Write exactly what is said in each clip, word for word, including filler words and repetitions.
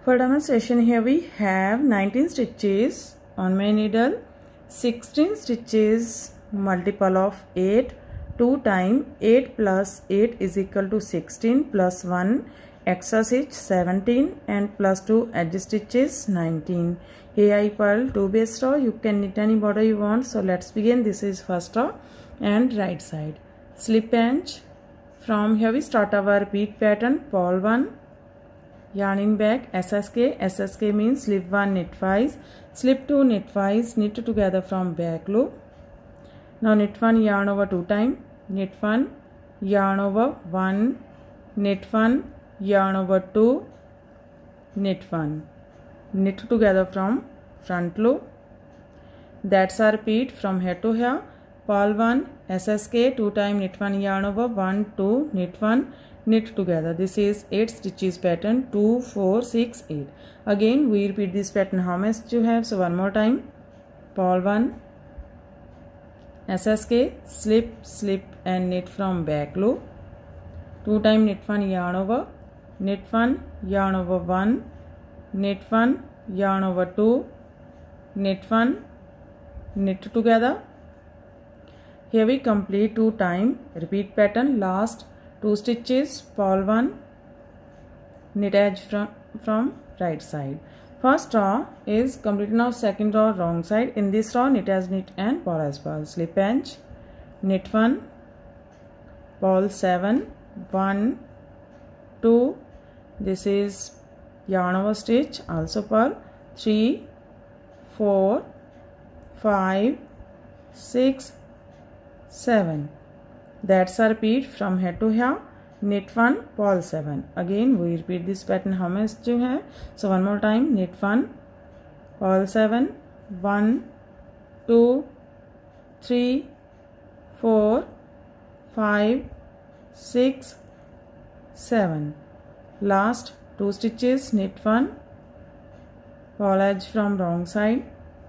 For demonstration, here we have nineteen stitches on my needle, sixteen stitches multiple of eight, two times eight plus eight is equal to sixteen plus one extra stitch seventeen and plus two edge stitches nineteen. Here I purl two base row. You can knit any border you want. So let's begin. This is first row and right side. Slip pinch. From here we start our repeat pattern. Purl one, yarning back, S S K. S S K means slip one, knit twice, slip two, knit twice, knit together from back loop. Now knit one, yarn over two times, knit one, yarn over one, knit one, yarn over two, knit one, knit together from front loop. That's our repeat from here to here. Purl one, S S K, two times, knit one, yarn over one, two, knit one, knit together. This is eight stitches pattern, two, four, six, eight. Again we repeat this pattern how much you have. So one more time. Purl one, S S K, slip, slip and knit from back loop. Two times knit one, yarn over, knit one, yarn over one, knit one, yarn over two, knit one, knit together. Here we complete two times repeat pattern. Last two stitches, purl one, knit edge from, from right side. First row is complete. Now second row wrong side. In this row knit as knit and purl as purl. Slip pinch, knit one, purl seven, one, two, this is yarn over stitch, also purl, three, four, five, six, seven. That's a repeat from here to here. Knit one, purl seven. Again we repeat this pattern how much you have. So one more time. Knit one, purl seven, one, two, three, four, five, six, seven. Last two stitches, knit one, purl edge from wrong side.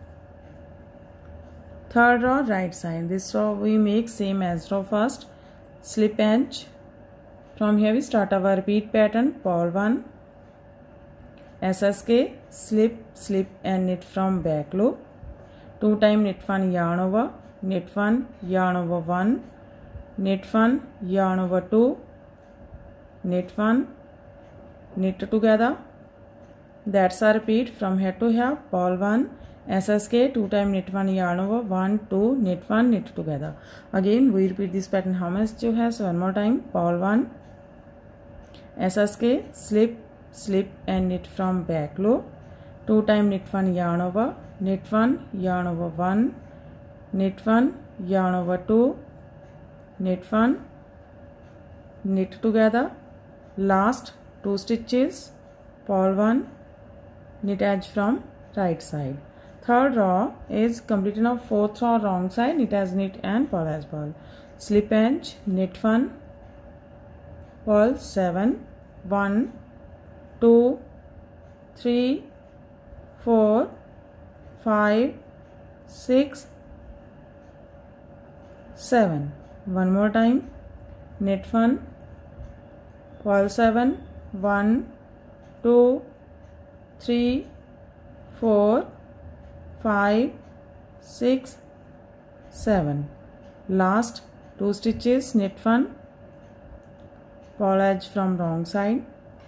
Third row right side. This row we make same as row first. Slip pinch. From here we start our repeat pattern. Purl one, S S K, slip, slip and knit from back loop. Two times knit one, yarn over, knit one, yarn over one, knit one, yarn over two, knit one, knit together. That's a repeat from here to here. Purl one, S S K, two times knit one, yarn over one, two, knit one, knit together. Again we repeat this pattern how much you have. So one more time. Purl one, S S K, slip, slip and knit from back loop. Two times knit one, yarn over, knit one, yarn over one, knit one, yarn over two, knit one, knit together. Last two stitches, purl one, knit edge from right side. Third row is completed. Now fourth row wrong side, knit as knit and purl as purl. Slip pinch, knit one, purl seven, one, two, three, four, five, six, seven. One more time. Knit one, purl seven, one, two, three, four, five, six, seven. Last two stitches, knit one, purl edge from wrong side.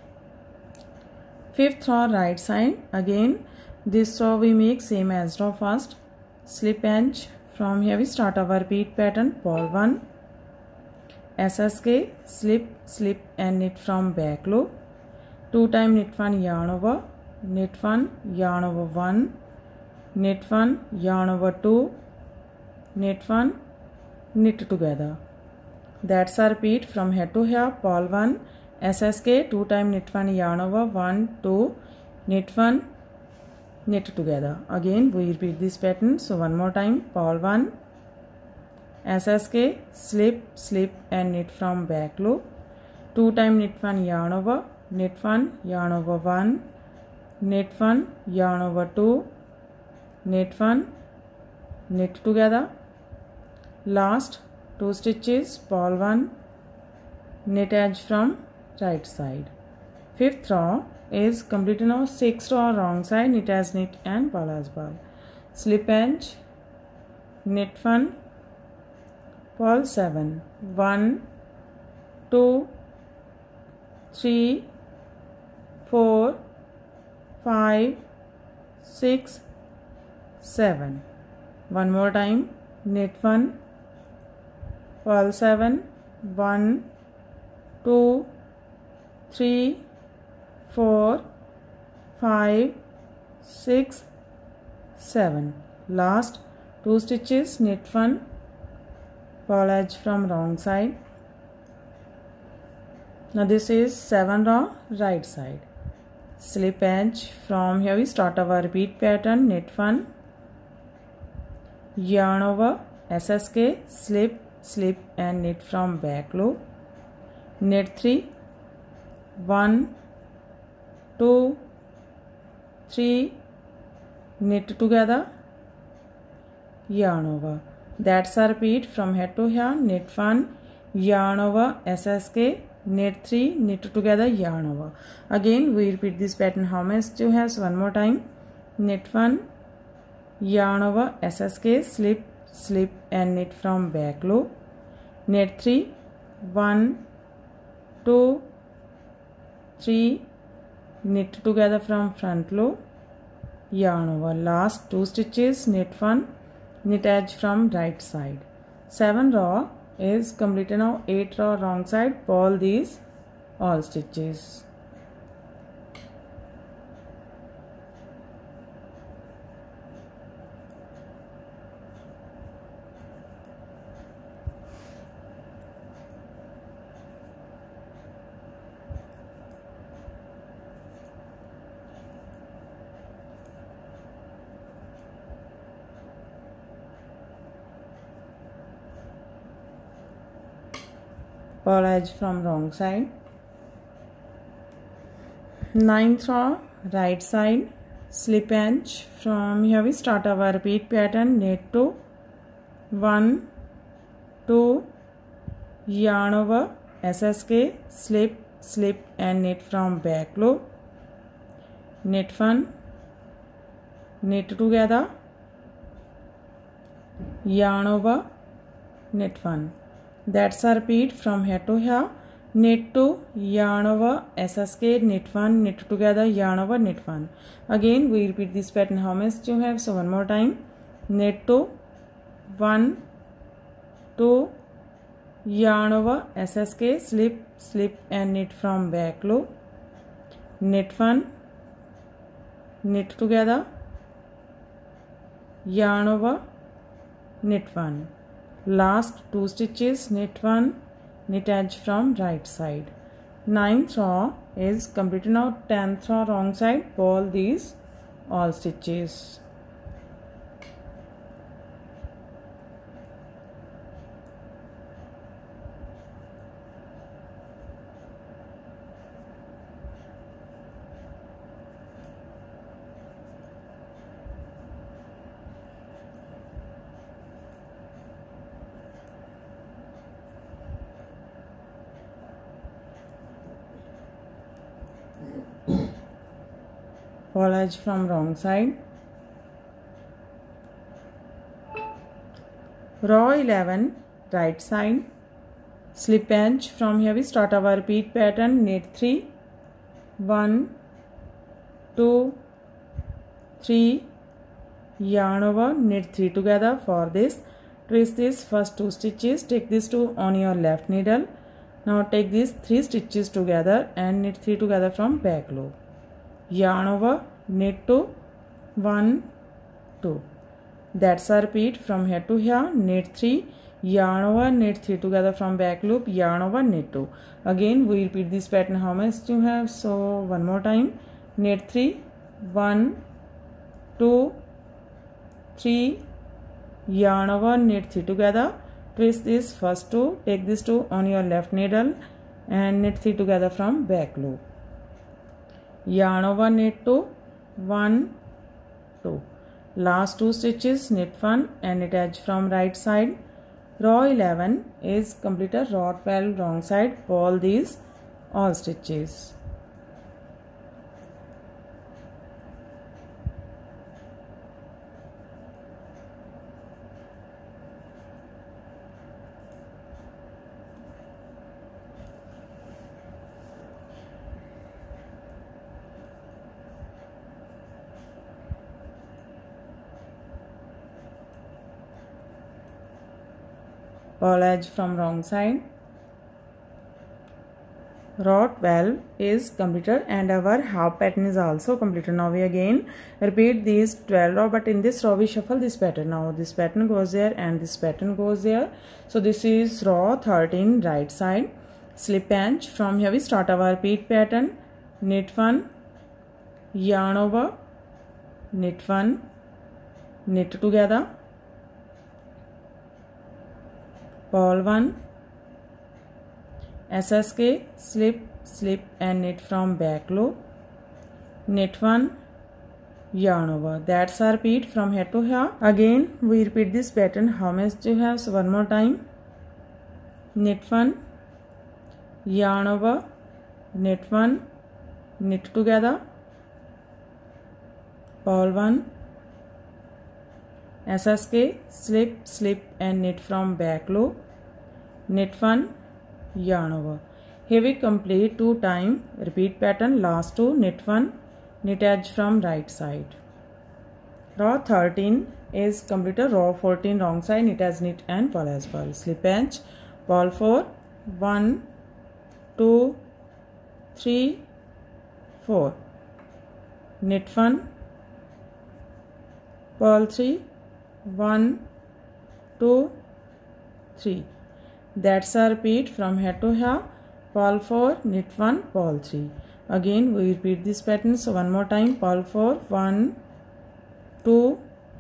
Fifth row right side. Again this row we make same as row first. Slip pinch. From here we start our repeat pattern. Purl one, S S K, slip, slip and knit from back loop. Two times knit one, yarn over, knit one, yarn over one, knit one, yarn over two, knit one, knit together. That's a repeat from here to here. Purl one, S S K, two times knit one, yarn over one, two, knit one, knit together. Again we repeat this pattern. So one more time. Purl one, S S K, slip, slip and knit from back loop. Two times knit one, yarn over, knit one, yarn over one, knit one, yarn over two, knit one, knit together. Last two stitches, purl one, knit edge from right side. Fifth row is completed now. six row wrong side, knit as knit and purl as purl. Slip edge, knit one, purl seven. one, two, three, four, five, six, seven. One more time, knit one, purl seven. one, two, three, four, five, six, seven. Last two stitches, knit one, purl edge from wrong side. Now this is seven row right side. Slip edge. From here we start our repeat pattern. Knit one, yarn over, S S K, slip, slip and knit from back loop. Knit three, one, two, three, knit together, yarn over. That's a repeat from here to here. Knit one, yarn over, S S K, knit three, knit together, yarn over. Again we repeat this pattern how many you have. So one more time, knit one, yarn over, S S K, slip, slip and knit from back loop. Knit three, one, two, three, knit together from front loop, yarn over. Last two stitches, knit one, knit edge from right side. Seven row is completed now. Eight row wrong side, purl these all stitches. Purl edge from wrong side. Ninth row right side, slip edge. From here we start our repeat pattern. Knit two, one, two, yarn over, S S K, slip, slip and knit from back loop. Knit one, knit together, yarn over, knit one. That's a repeat from here to here. Knit two, yarn over, S S K, knit one, knit together, yarn over, knit one. Again we repeat this pattern how many you have. So one more time, knit two, one, two, yarn over, S S K, slip, slip and knit from back loop. Knit one, knit together, yarn over, knit one. Last two stitches, knit one, knit edge from right side. Ninth row is completed now. Tenth row wrong side, purl these all stitches. Purl edge from wrong side. Row eleven right side, slip edge. From here we start our repeat pattern. Knit three, one, two, three, yarn over, knit three together. For this, trace this first two stitches, take these two on your left needle. Now take these three stitches together and knit three together from back loop. Yarn over, knit two, one, two. That's a repeat from here to here. Knit three, yarn over, knit three together from back loop, yarn over, knit two. Again we repeat this pattern how many you have. So one more time, knit three, one, two, three, yarn over, knit three together. Trace this first two, take these two on your left needle and knit three together from back loop. Yarn over, knit two, one, two. Last two stitches, knit one and knit edge from right side. Row eleven is completed. Row twelve wrong side, purl these all stitches. purl edge from wrong side. Row twelve is completed and our half pattern is also completed. Now we again repeat these twelve row, but in this row we shuffle this pattern. Now this pattern goes there and this pattern goes there. So this is row thirteen, right side. Slip pinch. From here we start our repeat pattern. Knit one, yarn over, knit one, knit together, purl one, S S K, slip, slip and knit from back loop, knit one, yarn over. That's our repeat from here to here. Again we repeat this pattern. How much you have? So one more time. Knit one, yarn over, knit one, knit together, purl one, S S K, slip, slip and knit from back loop, knit one, yarn over. Here we complete two time repeat pattern. Last two, knit one, knit edge from right side. Row thirteen is completed. Row fourteen, wrong side, knit as knit and purl as purl. Slip edge, purl four, one, two, three, four, knit one, purl three, one, two, three. That's our repeat from here to here. Purl four, knit one, purl three. Again we repeat this pattern. So one more time. Purl four, one, two,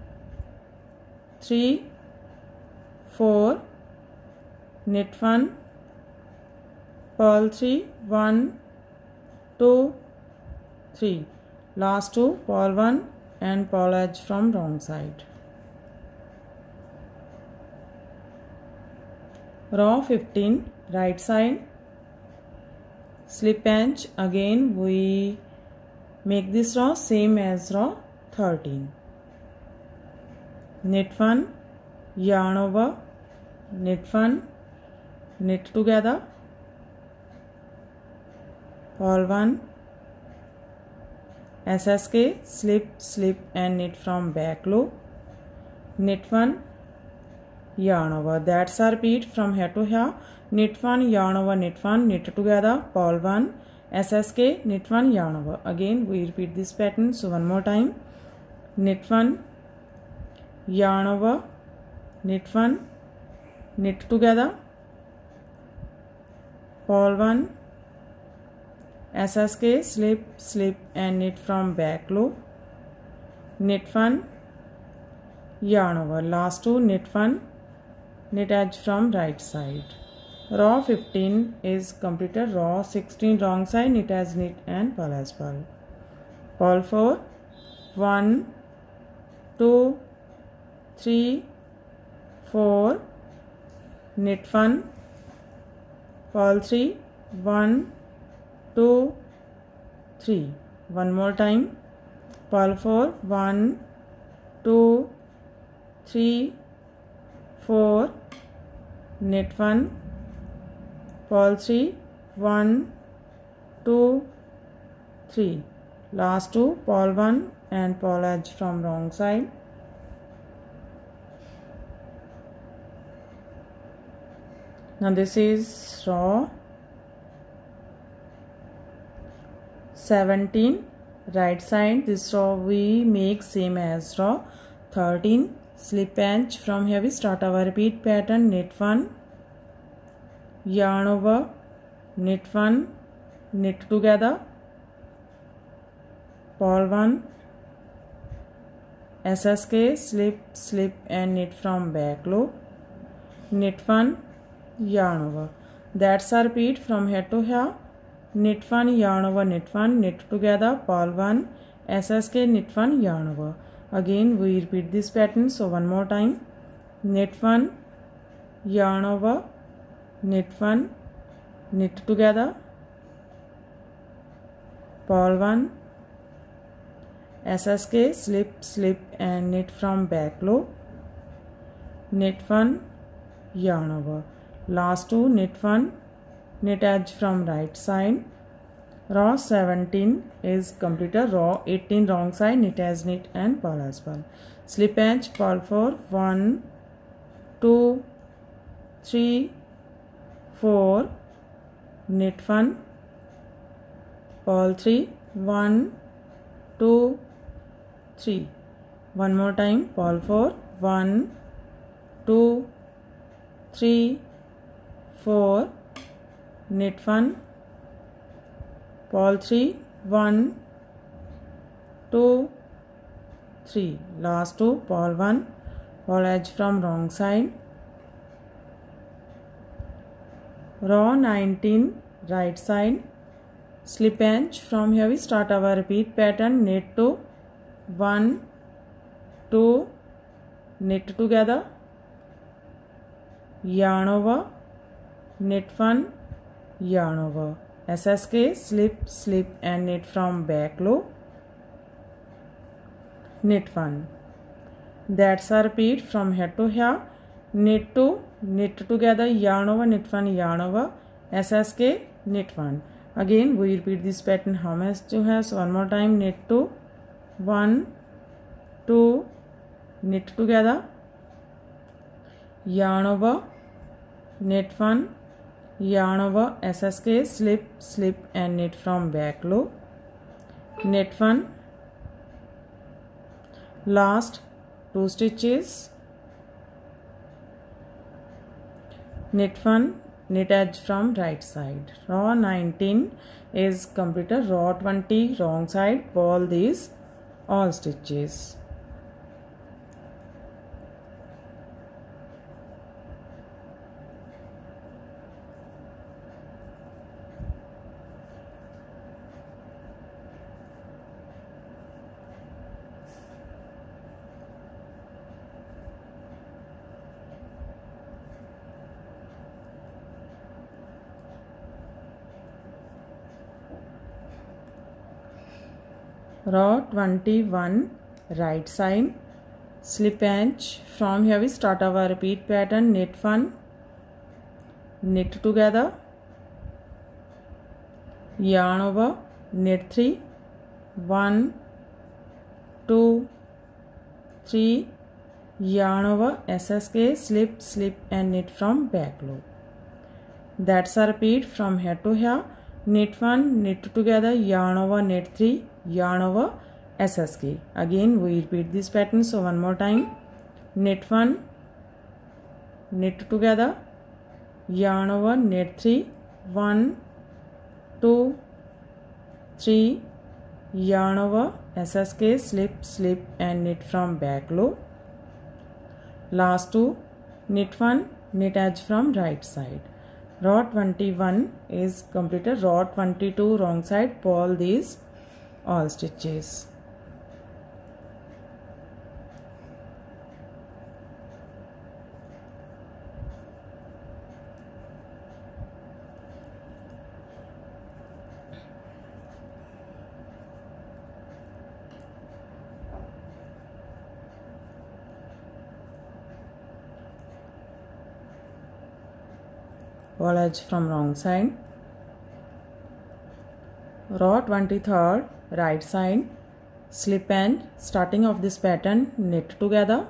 three, four, knit one, purl three, one, two, three. Last two, purl one and purl edge from wrong side. Row fifteen, right side. Slip pinch. Again we make this row same as row thirteen. Knit one, yarn over, knit one, knit together, purl one, S S K, slip, slip and knit from back loop, knit one, yarn over. That's our repeat from here to here. Knit one, yarn over, knit one, knit together, purl one, S S K, knit one, yarn over. Again we repeat this pattern. So one more time. Knit one, yarn over, knit one, knit together, purl one, S S K, slip, slip and knit from back loop, knit one, yarn over. Last two, knit one, knit edge from right side. Row fifteen is completed. Row sixteen, wrong side, knit as knit and purl as purl. Purl four, one, two, three, four, knit one, purl three, one, two, three. One more time. Purl four, one, two, three, four, knit one, purl three, one, two, three. Last two, purl one and purl edge from wrong side. Now this is row seventeen, right side. This row we make same as row thirteen. Slip pinch. From here we start our repeat pattern. Knit one, yarn over, knit one, knit together, purl one, S S K, slip, slip and knit from back loop, knit one, yarn over. That's our repeat from here to here. Knit one, yarn over, knit one, knit together, purl one, S S K, knit one, yarn over. Again we repeat this pattern. So one more time. Knit one, yarn over, knit one, knit together, purl one, S S K, slip, slip and knit from back loop, knit one, yarn over. Last two, knit one, knit edge from right side. Row seventeen is completed. Row eighteen, wrong side, knit as knit and purl as purl. Slip edge, purl four, one, two, three, four, knit one, all three, one, two, three. One more time, all four, one, two, three, four, knit one, all three, one, two, three. Last two, purl one, purl edge from wrong side. Row nineteen, right side, slip edge. From here we start our repeat pattern, knit two, one, two, knit together, yarn over, knit one, yarn over, S S K, slip, slip and knit from back loop, knit one. That's a repeat from here to here, knit two, knit together, yarn over, knit one, yarn over, S S K, knit one. Again we repeat this pattern how much you have. So one more time, knit two, one, two, knit together, yarn over, knit one, yarn over, S S K, slip, slip and knit from back loop, knit one. Last two stitches, knit one, knit edge from right side. Row nineteen is completed. Row twenty, wrong side, purl these all stitches. Row twenty-one, right side, slip edge. From here we start our repeat pattern, knit one, knit together, yarn over, knit three, one, two, three, yarn over, S S K, slip, slip and knit from back loop. That's a repeat from here to here, knit one, knit together, yarn over, knit three, yarn over, S S K. Again we repeat this pattern. So one more time, knit one, knit together, yarn over, knit three, one, two, three, yarn over, S S K, slip, slip and knit from back loop. Last two, knit one, knit edge from right side. Row twenty-one is completed. Row twenty-two, wrong side, purl these all stitches. Purl edge from wrong side. Row twenty-third, right side, slip end. Starting of this pattern, knit together,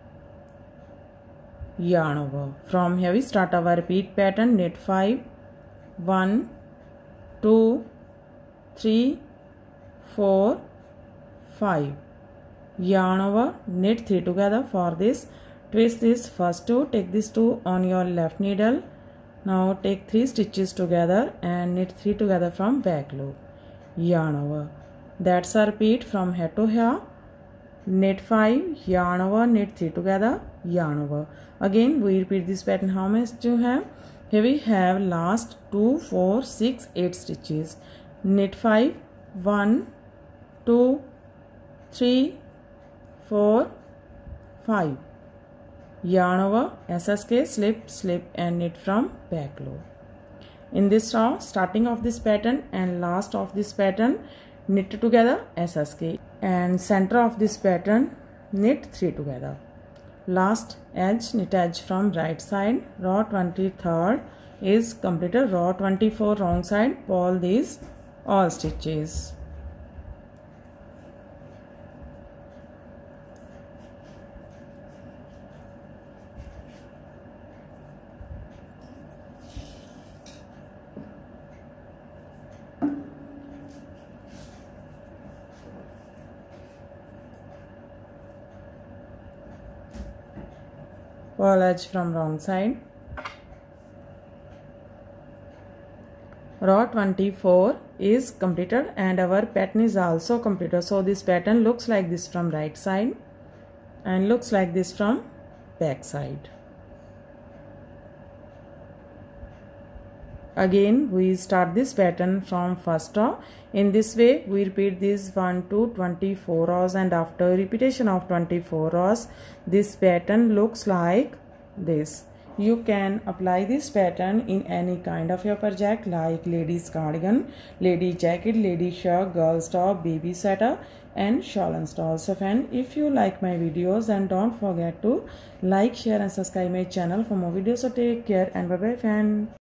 yarn over. From here we start our repeat pattern, knit five, one, two, three, four, five, yarn over, knit three together. For this, twist this first two, take these two on your left needle. Now take three stitches together and knit three together from back loop, yarn over. That's a repeat from here to here, knit five, yarn over, knit three together, yarn over. Again we repeat this pattern how much you have. Here we have last two, four, six, eight stitches, knit five, one, two, three, four, five, yarn over, S S K, slip, slip and knit from back loop. In this row, starting of this pattern and last of this pattern, knit together, S S K, and center of this pattern, knit three together. Last edge, knit edge from right side. Row twenty-third is completed. Row twenty-four, wrong side, purl these all stitches. Purl edge from wrong side. Row twenty-four is completed and our pattern is also completed. So this pattern looks like this from right side and looks like this from back side. Again we start this pattern from first row. In this way we repeat this one to twenty-four rows, and after repetition of twenty-four rows this pattern looks like this. You can apply this pattern in any kind of your project like ladies cardigan, lady jacket, lady shirt, girls top, baby sweater and shawl and stall. So friend, if you like my videos, then don't forget to like, share and subscribe my channel for more videos. So take care and bye bye friend.